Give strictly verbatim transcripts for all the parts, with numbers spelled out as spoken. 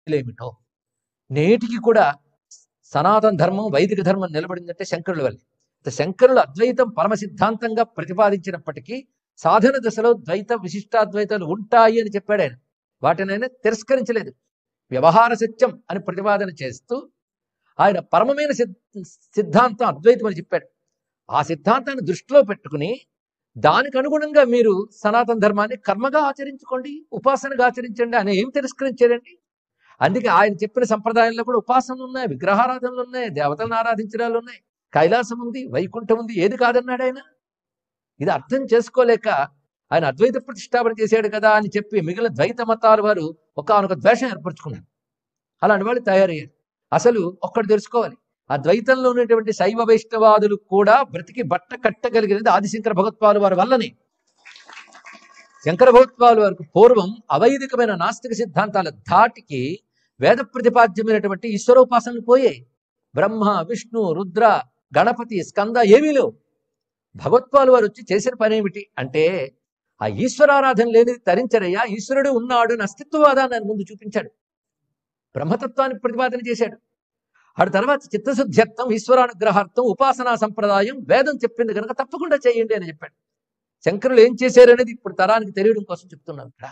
ఏమిటో. నేటికి కూడా సనాతన ధర్మం వైదిక ధర్మం నిలబడిందంటే శంకరుల వల్లే. శంకరులు అద్వైతం పరమ సిద్ధాంతంగా ప్రతిపాదించినప్పటికీ సాధన దశలో ద్వైత విశిష్టాద్వైతాలు ఉంటాయి అని చెప్పాడు ఆయన. వాటిని ఆయన తిరస్కరించలేదు. వ్యవహార సత్యం అని ప్రతిపాదన చేస్తూ ఆయన పరమమైన సిద్ధాంతం అద్వైతం అని చెప్పాడు. ఆ సిద్ధాంతాన్ని దృష్టిలో పెట్టుకుని దానికి అనుగుణంగా మీరు సనాతన ధర్మాన్ని కర్మగా ఆచరించుకోండి, ఉపాసనగా ఆచరించండి అని ఏం తిరస్కరించాడండి. అందుకే ఆయన చెప్పిన సంప్రదాయంలో కూడా ఉపాసనలు ఉన్నాయి, విగ్రహారాధనలు ఉన్నాయి, దేవతలను ఆరాధించడాలు ఉన్నాయి, కైలాసం ఉంది, వైకుంఠం ఉంది. ఏది కాదన్నాడు ఆయన. ఇది అర్థం చేసుకోలేక ఆయన అద్వైత ప్రతిష్టాపన చేశాడు కదా అని చెప్పి మిగిలిన ద్వైత మతాల వారు ఒకానొక ద్వేషం ఏర్పరచుకున్నారు. అలాంటి వాళ్ళు తయారయ్యారు. అసలు ఒక్కటి తెలుసుకోవాలి, ఆ ద్వైతంలో ఉన్నటువంటి శైవ వైష్ణవాదులు కూడా బ్రతికి బట్ట కట్టగలిగినది ఆదిశంకర భగవత్పాలు వారి వల్లనే. శంకర భగవత్పాలు వారికి పూర్వం అవైదికమైన నాస్తిక సిద్ధాంతాల ధాటికి వేద ప్రతిపాద్యమైనటువంటి ఈశ్వరోపాసనలు పోయాయి. బ్రహ్మ, విష్ణు, రుద్ర, గణపతి, స్కంద ఏమీ లేవు. భగవత్పాలు వారు వచ్చి చేసిన పని ఏమిటి అంటే ఆ ఈశ్వరారాధన లేనిది తరించరయ్యా, ఈశ్వరుడు ఉన్నాడు అని అస్తిత్వవాదాన్ని ఆయన ముందు చూపించాడు. బ్రహ్మతత్వాన్ని ప్రతిపాదన చేశాడు. ఆ తర్వాత చిత్తశుద్ధ్యర్థం, ఈశ్వరానుగ్రహార్థం ఉపాసనా సంప్రదాయం వేదం చెప్పింది కనుక తప్పకుండా చేయండి అని చెప్పాడు. శంకరులు ఏం చేశారు అనేది ఇప్పుడు తరానికి తెలియడం కోసం చెప్తున్నాం. ఇక్కడ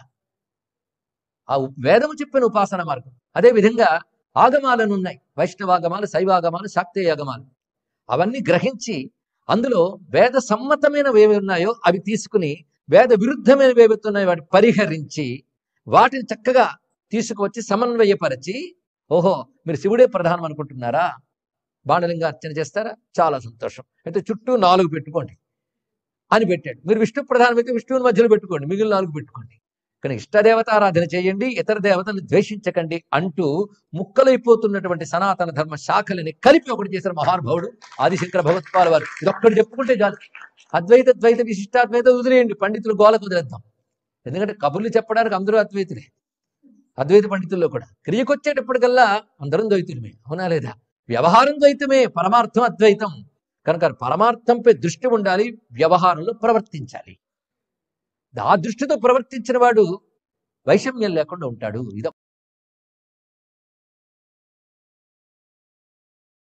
ఆ వేదము చెప్పిన ఉపాసన మార్గం. అదే విధంగా ఆగమాలను ఉన్నాయి, వైష్ణవాగమాలు, శైవాగమాలు, శాక్తేయాగమాలు. అవన్నీ గ్రహించి అందులో వేద సమ్మతమైనవి ఏవి ఉన్నాయో అవి తీసుకుని వేద విరుద్ధమైనవి ఏవైతే ఉన్నాయో వాటి పరిహరించి వాటిని చక్కగా తీసుకువచ్చి సమన్వయపరిచి, ఓహో మీరు శివుడే ప్రధానం అనుకుంటున్నారా, బాణలింగ అర్చన చేస్తారా, చాలా సంతోషం, అయితే చుట్టూ నాలుగు పెట్టుకోండి అని పెట్టాడు. మీరు విష్ణు ప్రధానమైతే విష్ణువుని మధ్యలో పెట్టుకోండి, మిగిలిన నాలుగు పెట్టుకోండి, కానీ ఇష్టదేవతారాధన చేయండి, ఇతర దేవతలను ద్వేషించకండి అంటూ ముక్కలైపోతున్నటువంటి సనాతన ధర్మ శాఖలని కలిపి ఒకటి చేసిన మహానుభావుడు ఆదిశంకర భగవత్పాల వారు. ఇది ఒక్కటి చెప్పుకుంటే చాలు. అద్వైత ద్వైత విశిష్టాద్వైత వదిలేయండి, పండితులు గోలకు వదిలేద్దాం. ఎందుకంటే కబుర్లు చెప్పడానికి అందరూ అద్వైతులే, అద్వైత పండితుల్లో కూడా. క్రియకొచ్చేటప్పటికల్లా అందరం ద్వైతులమే, అవునా లేదా? వ్యవహారం ద్వైతమే, పరమార్థం అద్వైతం. కనుక పరమార్థంపై దృష్టి ఉండాలి, వ్యవహారంలో ప్రవర్తించాలి. ఆ దృష్టితో ప్రవర్తించిన వాడు వైషమ్యం లేకుండా ఉంటాడు. ఇది